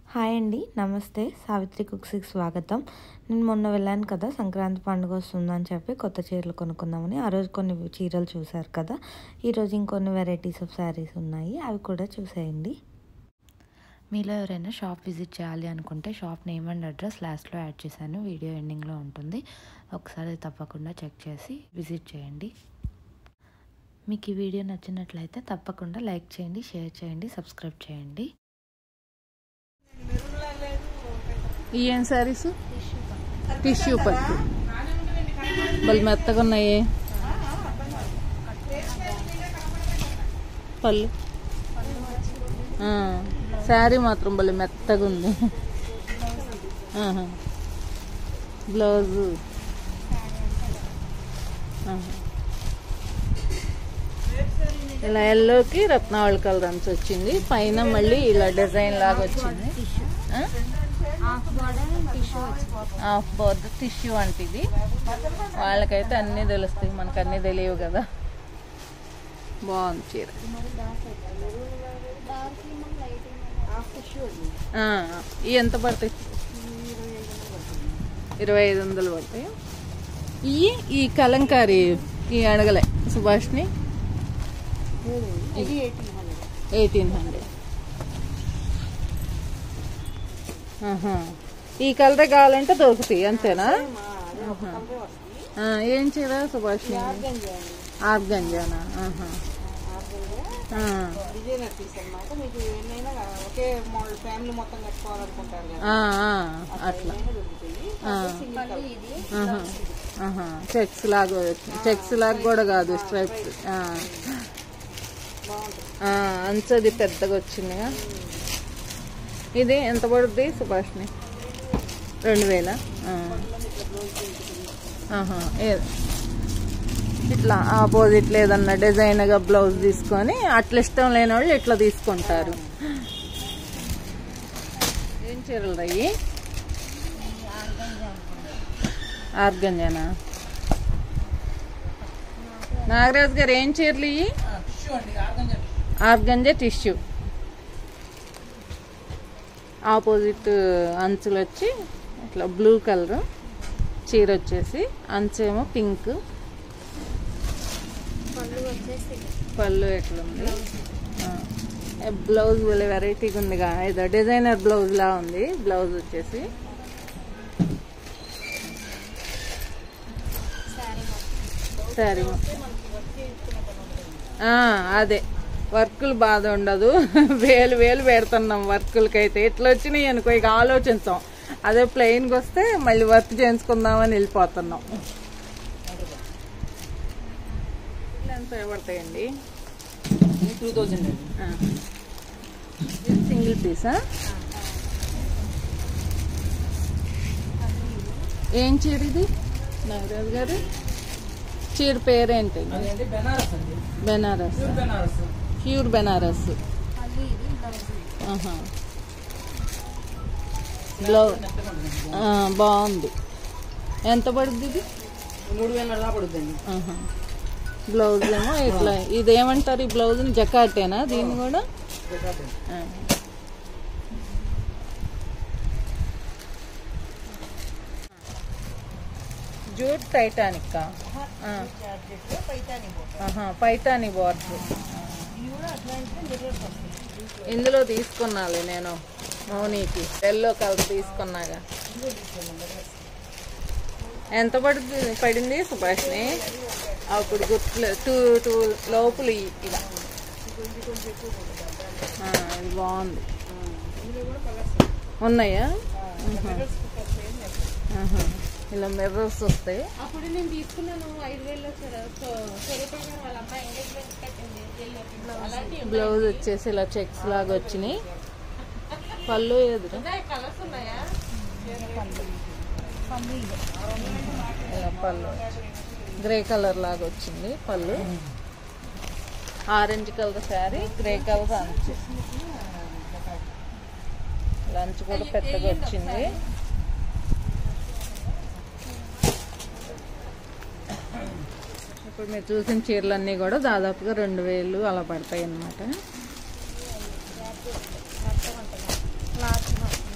Hi అండి, నమస్తే. సావిత్రి కుక్స్కి స్వాగతం. నేను మొన్న వెళ్ళాను కదా, సంక్రాంతి పండుగ వస్తుందని చెప్పి కొత్త చీరలు కొనుక్కుందామని. ఆ రోజు కొన్ని చీరలు చూశారు కదా, ఈరోజు ఇంకొన్ని వెరైటీస్ ఆఫ్ శారీస్ ఉన్నాయి, అవి కూడా చూసేయండి. మీలో ఎవరైనా షాప్ విజిట్ చేయాలి అనుకుంటే షాప్ నేమ్ అండ్ అడ్రస్ లాస్ట్లో యాడ్ చేశాను, వీడియో ఎండింగ్లో ఉంటుంది. ఒకసారి తప్పకుండా చెక్ చేసి విజిట్ చేయండి. మీకు ఈ వీడియో నచ్చినట్లయితే తప్పకుండా లైక్ చేయండి, షేర్ చేయండి, సబ్స్క్రైబ్ చేయండి. ఏం శారీస్? టిష్యూ పట్టు బలి మెత్తగా ఉన్నాయి. పళ్ళు శారీ మాత్రం బలి మెత్తగా ఉంది. బ్లౌజు ఇలా ఎల్లోకి రత్నావళి కలర్ అంచు వచ్చింది. పైన మళ్ళీ ఇలా డిజైన్ లాగా వచ్చింది. హాఫ్ బోర్డర్ టిష్యూ అంటే ఇది వాళ్ళకైతే అన్నీ తెలుస్తాయి, మనకు అన్నీ తెలియవు కదా. బాగుంది చీర. ఇవి ఎంత పడతాయి? 2500 పడతాయి. ఈ కలంకారీ ఈ అడగలే సుభాష్ని 1800. ఈ కలర్ కావాలంటే దొరుకుతాయి అంతేనా? ఏం చీర సుభాష్ని? ఆర్గంజానా? అట్లా చెక్స్ లాగా కూడా కాదు, స్ట్రైప్స్. అంచది పెద్దగా వచ్చిందిగా. ఇది ఎంత పడుద్ది సుభాష్ని? 2000. ఇట్లా ఆపోజిట్ లేదన్నా డిజైన్గా బ్లౌజ్ తీసుకొని అట్లా ఇష్టం లేని వాళ్ళు ఇట్లా తీసుకుంటారు. ఏం చీరలు రయ్యి? ఆర్గంజానా? నాగరాజు గారు ఏం చీరలు ఇవి? Organza tissue. ఆపోజిట్ అంచులు వచ్చి ఇట్లా బ్లూ కలర్ చీర వచ్చేసి, అంచేమో పింక్. పళ్ళు ఎట్లుంది? బ్లౌజ్ వెరైటీగా ఉందిగా, ఏదో డిజైనర్ బ్లౌజ్ లా ఉంది. బ్లౌజ్ వచ్చేసి శారీ అదే వర్కులు బాధ ఉండదు. వేలు పెడుతున్నాం వర్కులకైతే. ఎట్లా వచ్చినాయి అనుకో ఇక ఆలోచించాం. అదే ప్లెయిన్కి వస్తే మళ్ళీ వర్క్ చేయించుకుందామని వెళ్ళిపోతున్నాం. ఎంత పడతాయండి? 2000. సింగిల్ పీసా? ఏం చీర ఇది నాగరాజు గారు? చీర పేరేంటి? బెనారస్. ప్యూర్ బెనారస్. బ్లౌజ్ బాగుంది. ఎంత పడుద్ది ఇది? 3000 పడుతుంది. బ్లౌజ్ ఏమో ఇట్లా. ఇదేమంటారు ఈ బ్లౌజ్? జకాటేనా దీన్ని కూడా? Jute titanic. పైతాని బార్డర్. ఇందులో తీసుకున్నాలి నేను మౌనికి. Yellow colour తీసుకున్నాగా. ఎంత పడింది సుభాష్ని? అప్పుడు గుర్తులే. 2 లోపులు ఇలా. ఇది బాగుంది. ఉన్నాయా? ఇలా మిర్రర్స్ వస్తాయి. బ్లౌజ్ వచ్చేసి ఇలా చెక్స్ లాగా వచ్చినాయి. పళ్ళు ఎదురు ఇలా పళ్ళు గ్రే కలర్ లాగా వచ్చింది. పళ్ళు orange colour sari, grey colour అంచు. లంచ్ కూడా పెద్దగా వచ్చింది. ఇప్పుడు మీరు చూసిన చీరలన్నీ కూడా దాదాపుగా 2000 అలా పడతాయి అన్నమాట.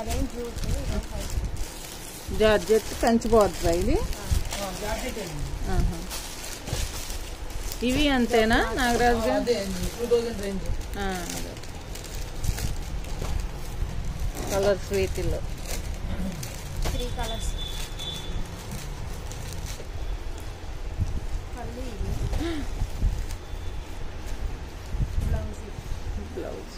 జార్జెట్ కంచి బార్డర్ ఇది. ఇవి అంతేనా నాగరాజు గారు? 2000 రేంజ్. కలర్స్ వీటిల్లో 3 కలర్స్. బ్లౌజ్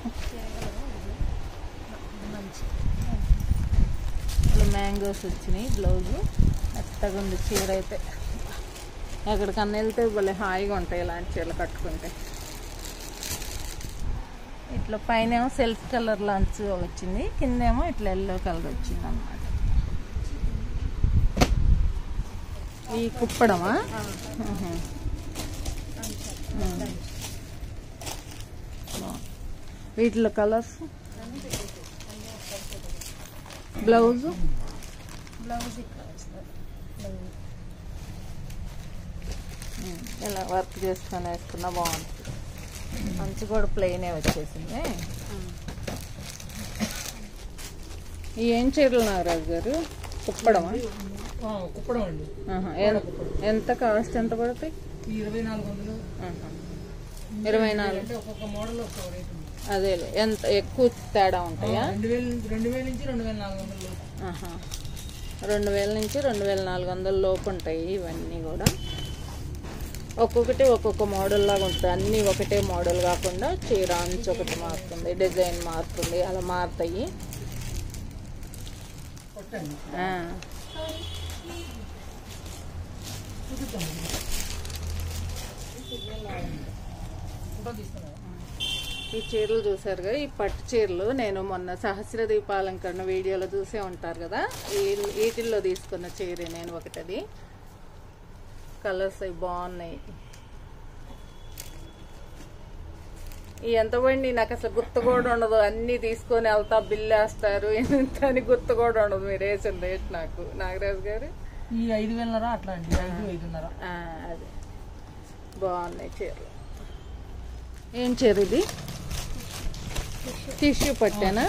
మ్యాంగోస్ వచ్చినాయి. బ్లౌజు మెత్తగా ఉంది చీర అయితే. ఎక్కడికన్నా వెళ్తే భలే హాయిగా ఉంటాయి ఇలాంటి చీరలు కట్టుకుంటే. ఇట్లా పైన ఏమో సెల్ఫ్ కలర్ లాంచ్ వచ్చింది, కిందేమో ఇట్లా ఎల్లో కలర్ వచ్చింది అన్నమాట. ఈ కుప్పడమా? వీటిలో కలర్స్. బ్లౌజ్ ఇలా వర్క్ చేసుకొని వేసుకున్నా బాగుంటుంది. మంచి కూడా ప్లెయిన్ వచ్చేసింది. ఏం చీరలు నాగరాజు గారు? కుప్పడమా? కుప్పడం అండి. ఎంత కాస్ట్ ఎంత పడుతాయి? 2400. 24. ఒక్కొక్క మోడల్ ఒక్కొక్క రేట్. అదే ఎంత ఎక్కువ తేడా ఉంటాయా? 2000 నుంచి 2400. 2000 నుంచి 2400 లోపు ఉంటాయి ఇవన్నీ కూడా. ఒక్కొక్కటి ఒక్కొక్క మోడల్ లాగా ఉంటుంది. అన్నీ ఒకటే మోడల్ కాకుండా చీర అంచు ఒకటి మారుతుంది, డిజైన్ మారుతుంది, అలా మారుతాయి. ఈ చీరలు చూసారుగా, ఈ పట్టు చీరలు నేను మొన్న సహస్ర దీపాలంకరణ వీడియోలో చూసే ఉంటారు కదా, వీటిల్లో తీసుకున్న చీర నేను ఒకటది. కలర్స్ అవి బాగున్నాయి. ఎంత పడి నాకు అసలు గుర్తు కూడా ఉండదు. అన్ని తీసుకొని వెళ్తా, బిల్లు వేస్తారు, ఎంత అని గుర్తు కూడా ఉండదు మీరు వేసిన రేట్ నాకు. నాగరాజు గారు ఈ 5000 అట్లా అండి. 5,500. అదే బాగున్నాయి చీరలు. ఏం చీర ఇది? టిష్యూ పట్టేనా?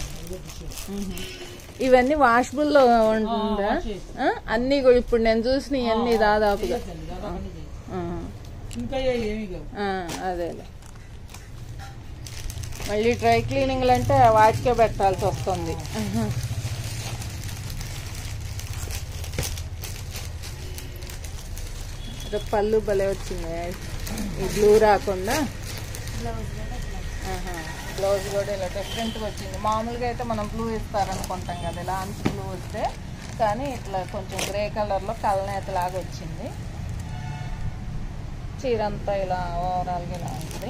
ఇవన్నీ వాషబుల్లో ఉంటుందా? అన్నీ కూడా ఇప్పుడు నేను చూసిన ఇవన్నీ దాదాపుగా. అదేలే. మళ్ళీ డ్రై క్లీనింగ్లు అంటే వాటికే పెట్టాల్సి వస్తుంది. పళ్ళు భలే వచ్చింది, ఈ బ్లూ రాకుండా. బ్లౌజ్ కూడా ఇలా డిఫరెంట్గా వచ్చింది. మామూలుగా అయితే మనం బ్లూ ఇస్తారనుకుంటాం కదా, ఇలా అంచు బ్లూ వస్తే, కానీ ఇట్లా కొంచెం గ్రే కలర్లో కలనేత లాగా వచ్చింది. చీర అంతా ఇలా ఓవరాల్గా ఇలా ఉంటుంది.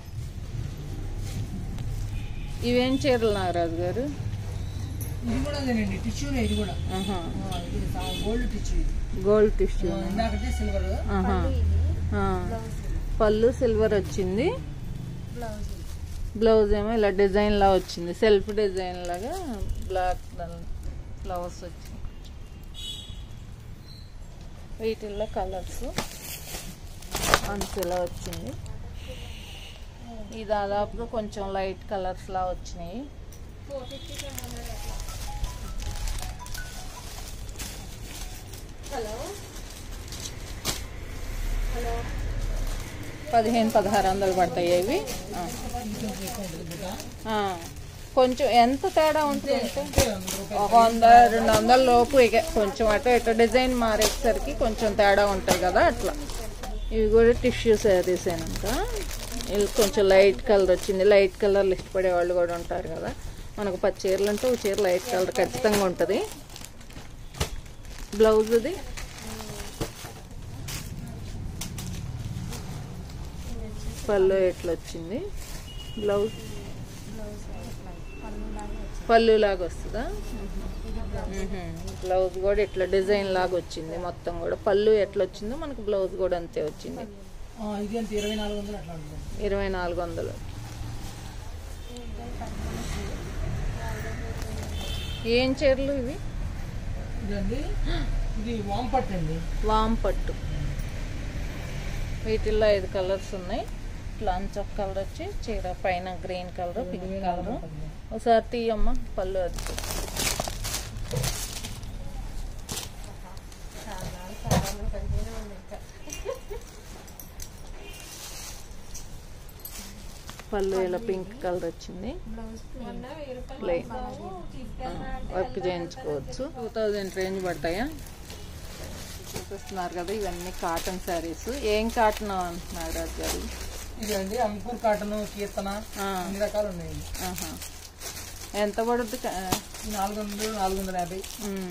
ఇవేం చీరలు నాగరాజు గారు? ఇది కూడా అదేనండి, టిష్యూనే. ఇది కూడా gold tissue. Gold tissue. Silver. పళ్ళు సిల్వర్ వచ్చింది. బ్లౌజ్ ఏమో ఇలా డిజైన్ లా వచ్చింది, సెల్ఫ్ డిజైన్ లాగా బ్లాక్ ఫ్లవర్స్ వచ్చింది. వీటిల్లో కలర్స్ అంచులా వచ్చింది. ఈ దాదాపుగా కొంచెం లైట్ కలర్స్ లా వచ్చినాయి. హలో 1500-1600 పడతాయి ఇవి. కొంచెం ఎంత తేడా ఉంటుంది అంటే 100-200 లోపు. ఇక కొంచెం అటు ఇటు డిజైన్ మారేసరికి కొంచెం తేడా ఉంటాయి కదా, అట్లా. ఇవి కూడా టిష్యూ శారీస్ ఏనంట. ఇది కొంచెం లైట్ కలర్ వచ్చింది. లైట్ కలర్లు ఇష్టపడే వాళ్ళు కూడా ఉంటారు కదా. మనకు 10 చీరలు అంటే ఒక చీర లైట్ కలర్ ఖచ్చితంగా ఉంటుంది. బ్లౌజ్ ఇది పళ్ళు ఎట్లా వచ్చింది? బ్లౌజ్ పళ్ళు లాగా వస్తుందా? బ్లౌజ్ కూడా ఇట్లా డిజైన్ లాగా వచ్చింది. మొత్తం కూడా పళ్ళు ఎట్లా వచ్చిందో మనకు బ్లౌజ్ కూడా అంతే వచ్చింది. 2400. ఏం చీరలు ఇవి? వామ్ పట్టు. వీటిల్లో 5 కలర్స్ ఉన్నాయి. ఇట్లా అంచు ఒక కలర్ వచ్చి చీర పైన గ్రీన్ కలర్ పింక్ కలర్. ఒకసారి తీయమ్మా పళ్ళు అది. పళ్ళు ఇలా పింక్ కలర్ వచ్చింది. ప్లెయిన్ వర్క్ చేయించుకోవచ్చు. 2000 రేంజ్ పడతాయా చూపిస్తున్నారు కదా. ఇవన్నీ కాటన్ శారీస్. ఏం కాటన్ అంటున్నారు రాజు గారు? ఇదండి అంకుర్ కాటన్, కీర్తన, అన్ని రకాలు ఉన్నాయి. ఎంత పడుద్ది? 400, 450.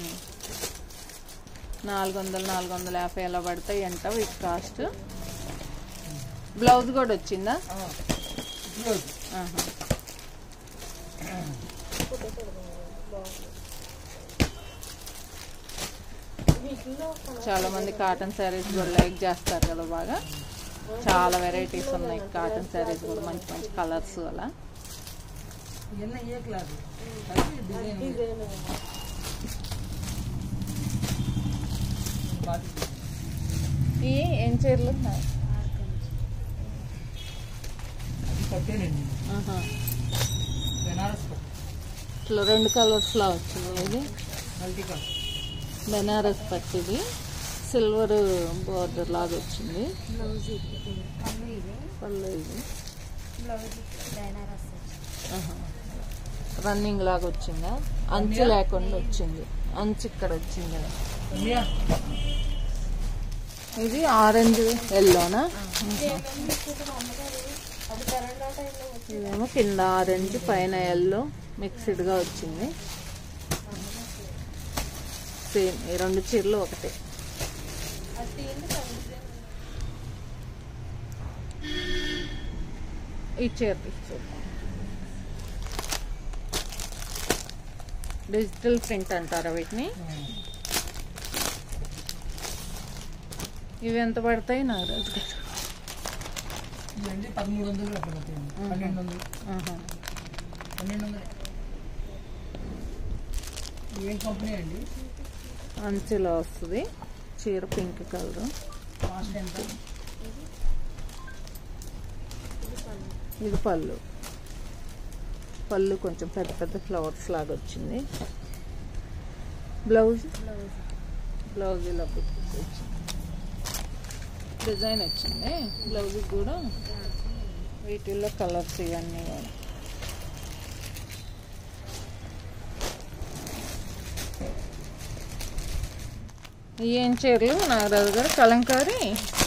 400, 450 ఎలా పడతాయి అంట వీటి కాస్ట్. బ్లౌజ్ కూడా వచ్చిందా? చాలా మంది కాటన్ శారీస్ కూడా లైక్ చేస్తారు కదా బాగా. చాలా వెరైటీస్ ఉన్నాయి కాటన్ శారీస్ కూడా, మంచి మంచి కలర్స్ అలా. ఏం చీరలు ఉన్నాయి? ఇట్లా 2 కలర్స్ లా వచ్చింది. ఇది బెనారస్ పట్టిది, సిల్వర్ బోర్డర్ లాగా వచ్చింది. పళ్ళు ఇది రన్నింగ్ లాగా వచ్చిందా? అంచు లేకుండా వచ్చింది. అంచు ఇక్కడ వచ్చింది. ఇది ఆరెంజ్ ఎల్లోనా? ఇదేమో కింద ఆరెంజ్ పైన ఎల్లో మిక్స్డ్ గా వచ్చింది. సేమ్ ఈ 2 చీరలు ఒకటే. ఈ చీర డిజిటల్ ప్రింట్ అంటారా వీటిని? ఇవి ఎంత పడతాయి నాగరాజు గారు? 1300, 1200. ఏం కంపెనీ అండి? అంచులో వస్తుంది. చీర పింక్ కలర్. ఇది పళ్ళు. పళ్ళు కొంచెం పెద్ద పెద్ద ఫ్లవర్స్ లాగా వచ్చింది. బ్లౌజ్ ఇలా వచ్చింది. డిజైన్ వచ్చింది బ్లౌజ్ కూడా. వీటిల్లో కలర్స్ ఇవన్నీ కూడా. ఏం చీరలు నాగరాజు గారు? కలంకారీ,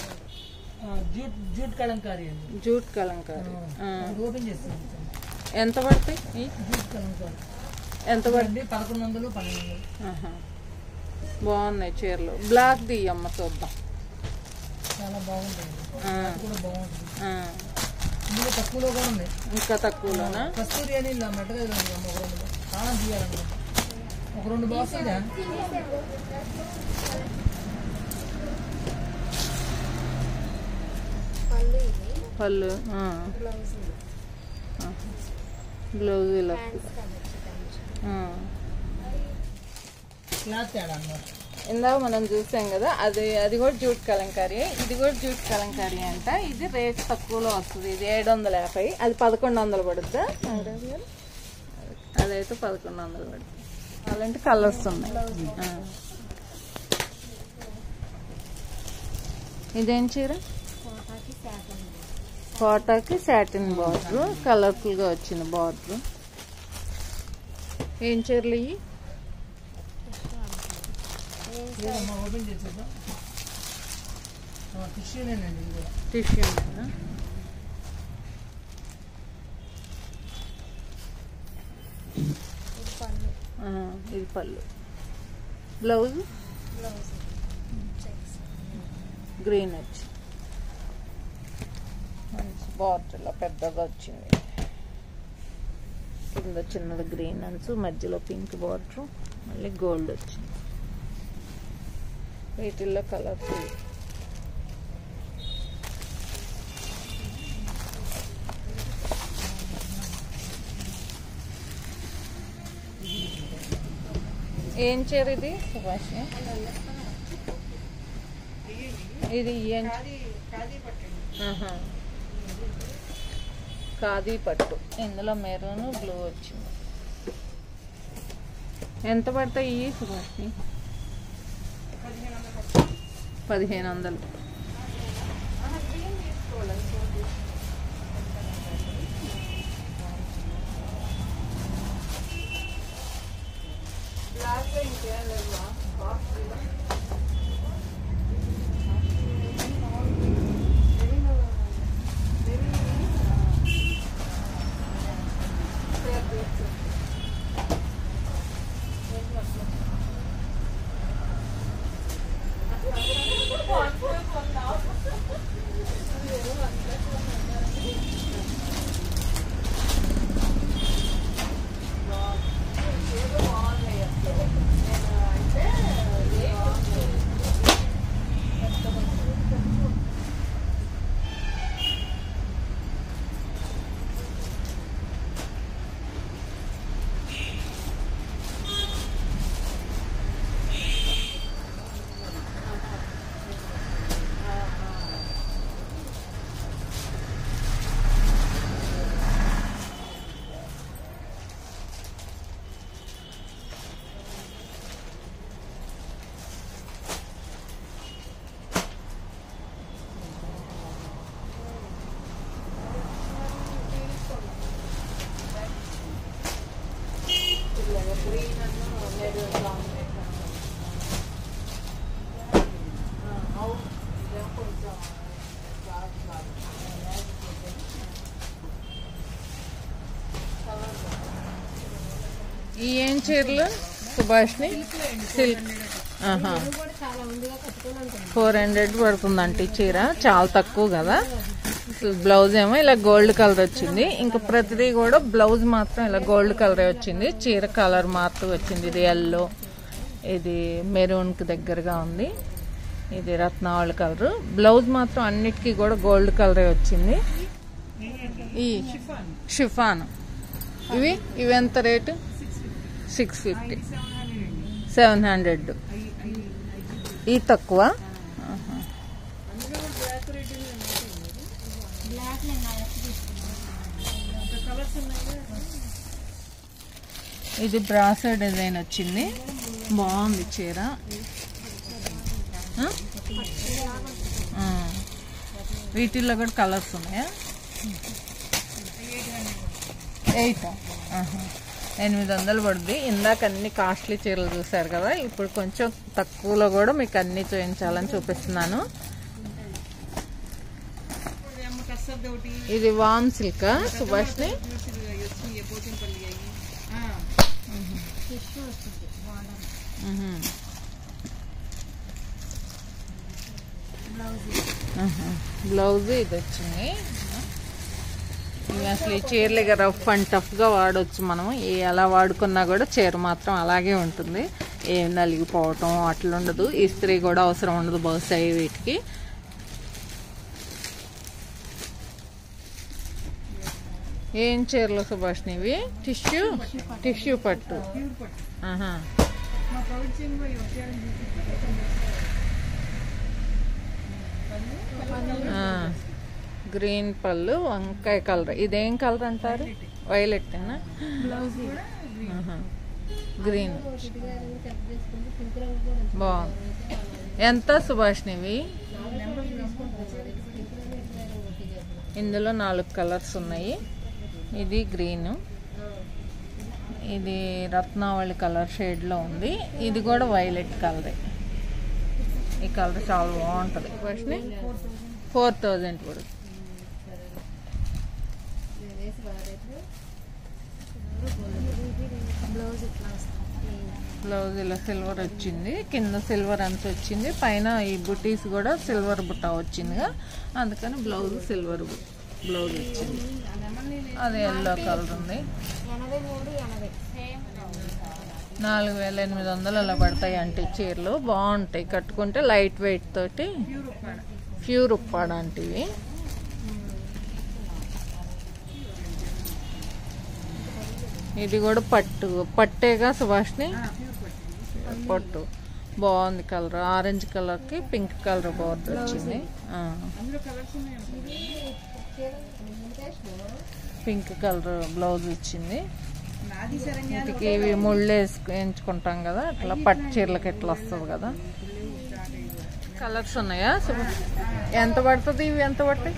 జూట్ కలంకారీ అండి. జూట్ కలంకారీ. ఓపెన్ చేస్తాను. ఎంత పడతాయి? జూట్ కలంకారీ ఎంత పడుతుంది? 1100, 1200. బాగున్నాయి చీరలు. బ్లాక్ దియ్యమ్మ చూద్దాం. చాలా బాగుంటుంది. కూడా బాగుంటుంది. ఇందులో తక్కువలో కూడా ఉంది. ఇంకా తక్కువలోనా? కస్తూరి అని ఇలా మెట్టగా చాలా తీయాలన్నమాట. ఒక 2 బాక్స్ ఇదా? పళ్ళు బ్లౌజ్ ఇలా క్లాత్ తేడా అన్నమాట. ఇందాక మనం చూసాం కదా, అది కూడా జూట్ కలంకారీ. ఇది కూడా జూట్ కలంకారీ అంట. ఇది రేట్ తక్కువలో వస్తుంది. ఇది 750. అది 1100 పడుద్దా? అదైతే 1100 పడుతుంది. అలాంటి కలర్స్ ఉన్నాయి. ఇదేం చీర? కోటాకి సాటిన్ బార్డర్. కలర్ఫుల్ గా వచ్చింది బార్డర్. ఏం చీరలు ఇవి? ఓపెన్ చేసేద్దాం. టిష్యూనేనండి. ఇది కూడా టిష్యూనేనా? ఇది పళ్ళు. బ్లౌజ్ గ్రీన్ వచ్చి మంచి బార్డర్ లో పెద్దగా వచ్చింది. కింద చిన్నది గ్రీన్ అంచు, మధ్యలో పింక్ బార్డర్, మళ్ళీ గోల్డ్ వచ్చింది. వీటిల్లో కలర్స్ ఏం చీర ఇది సుభాష్? ఇది ఖాదీ పట్టు, ఇందులో మెరూన్ బ్లూ వచ్చింది. ఎంత పడతాయి సుభాష్ని? 1500. ఈ ఏం చీరలు సుభాష్ని? సిల్క్. 400 పడుతుందంటే చీర చాలా తక్కువ కదా. బ్లౌజ్ ఏమో ఇలా గోల్డ్ కలర్ వచ్చింది. ఇంకా ప్రతిదీ కూడా బ్లౌజ్ మాత్రం ఇలా గోల్డ్ కలరే వచ్చింది. చీర కలర్ మాత్రం వచ్చింది. ఇది ఎల్లో, ఇది మెరూన్ కి దగ్గరగా ఉంది. ఇది రత్నావళి కలర్. బ్లౌజ్ మాత్రం అన్నిటికీ కూడా గోల్డ్ కలరే వచ్చింది. ఈ షిఫాన్ ఇవి ఎంత రేటు? 650, 700. ఈ తక్కువ. ఇది బ్రాసో డిజైన్ వచ్చింది. బాగుంది చీర. వీటిల్లో కూడా కలర్స్ ఉన్నాయా? 800 పడుద్ది. ఇందాక అన్ని కాస్ట్లీ చీరలు చూసారు కదా, ఇప్పుడు కొంచెం తక్కువలో కూడా మీకు అన్ని చూపించాలని చూపిస్తున్నాను. ఇది వామ్ సిల్క్ సుభాష్ని. బ్లౌజ్ ఇది వచ్చింది. అసలు ఈ చీరలు ఇక రఫ్ అండ్ టఫ్గా వాడవచ్చు మనం. ఎలా వాడుకున్నా కూడా చీర మాత్రం అలాగే ఉంటుంది. ఏం నలిగిపోవటం అట్లా ఉండదు. ఇస్త్రీ కూడా అవసరం ఉండదు బహుశా వీటికి. ఏం చీరలు సుభాష్ని ఇవి? టిష్యూ పట్టు. గ్రీన్ పళ్ళు, వంకాయ కలర్. ఇదేం కలర్ అంటారు? వైలెట్. గ్రీన్ బాగుంది. ఎంత సుభాష్ని ఇవి? ఇందులో 4 కలర్స్ ఉన్నాయి. ఇది గ్రీన్, ఇది రత్నావళి కలర్ షేడ్లో ఉంది. ఇది కూడా వైలెట్ కలరే. ఈ కలర్ చాలా బాగుంటుంది. సుభాష్ని 4000 పడుతుంది. బ్లౌజ్ ఇలా సిల్వర్ వచ్చింది. కింద సిల్వర్ అంత వచ్చింది. పైన ఈ బుటీస్ కూడా సిల్వర్ బుట్ట వచ్చిందిగా, అందుకని బ్లౌజ్ సిల్వర్ బ్లౌజ్ వచ్చింది. అది ఎల్లో కలర్ ఉంది. 4800 అలా పడతాయి. అంటే చీరలు బాగుంటాయి కట్టుకుంటే. లైట్ వెయిట్ తోటి ప్యూర్ ఉప్పాడ అంటే ఇవి. ఇది కూడా పట్టేగా సుభాష్ని. పట్టు బాగుంది. కలర్ ఆరెంజ్ కలర్ కి పింక్ కలర్ బార్డర్ వచ్చింది. పింక్ కలర్ బ్లౌజ్ వచ్చింది. వీటికి ఇవి ముళ్ళు వేయించుకుంటాం కదా, అట్లా పట్టు చీరలకి ఎట్లా వస్తుంది కదా. కలర్స్ ఉన్నాయా? ఎంత పడుతుంది? ఇవి ఎంత పడతాయి?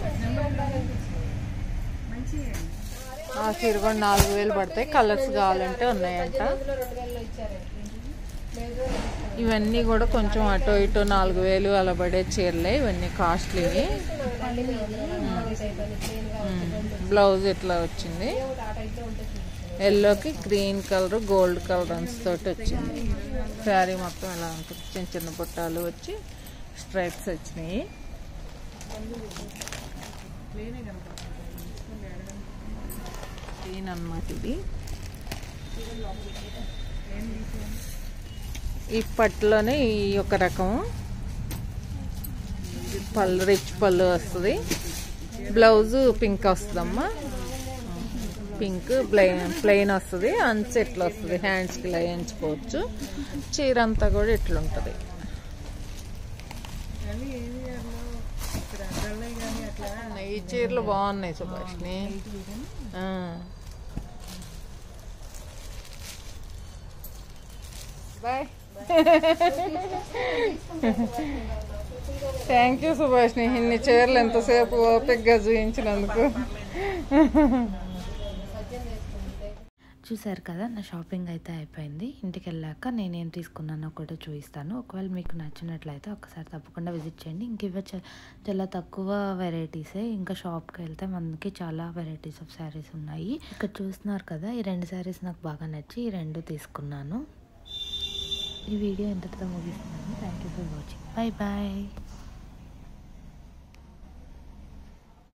ఆ చీర కూడా 4000 పడతాయి. కలర్స్ కావాలంటే ఉన్నాయంట. ఇవన్నీ కూడా కొంచెం అటు ఇటు 4000 అలా పడే చీరలే. ఇవన్నీ కాస్ట్లీవి. బ్లౌజ్ ఇట్లా వచ్చింది, ఎల్లోకి గ్రీన్ కలర్ గోల్డ్ కలర్ అంచు తోటి వచ్చింది. శారీ మొత్తం ఇలా ఉంటుంది. చిన్న చిన్న బుట్టాలు వచ్చి స్ట్రైప్స్ వచ్చినాయి. గ్రీన్ అన్నమాట ఇది. ఈ పట్టులోనే ఈ ఒక రకం పళ్ళు, రిచ్ పళ్ళు వస్తుంది. బ్లౌజ్ పింక్ వస్తుందమ్మా. పింక్ ప్లెయిన్ వస్తుంది. అంచు ఎట్లా వస్తుంది, హ్యాండ్స్కి ఇలా వేయించుకోవచ్చు. చీర అంతా కూడా ఇట్లుంటుంది. ఈ చీరలు బాగున్నాయి Subhashini. Bye. Thank you Subhashini, ఇన్ని చీరలు ఎంతసేపు ఓపికగా చూపించినందుకు. చూసారు కదా, నా షాపింగ్ అయితే అయిపోయింది. ఇంటికి వెళ్ళాక నేనేం తీసుకున్నానో కూడా చూపిస్తాను. ఒకవేళ మీకు నచ్చినట్లయితే ఒకసారి తప్పకుండా విజిట్ చేయండి. ఇంక ఇవి చాలా తక్కువ వెరైటీసే. ఇంకా షాప్కి వెళ్తే మనకి చాలా వెరైటీస్ ఆఫ్ శారీస్ ఉన్నాయి. ఇక్కడ చూస్తున్నారు కదా, ఈ 2 శారీస్ నాకు బాగా నచ్చి ఈ 2 తీసుకున్నాను. ఈ వీడియో ఇంతటితో ముగిస్తున్నాను. Thank you for watching. Bye bye.